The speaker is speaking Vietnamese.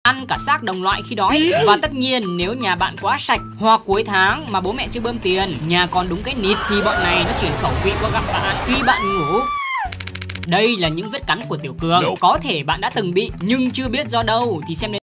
ăn cả xác đồng loại khi đói. Và tất nhiên nếu nhà bạn quá sạch hoặc cuối tháng mà bố mẹ chưa bơm tiền, nhà còn đúng cái nịt thì bọn này nó chuyển khẩu vị qua gặp bạn khi bạn ngủ. Đây là những vết cắn của Tiểu Cường. Có thể bạn đã từng bị nhưng chưa biết do đâu thì xem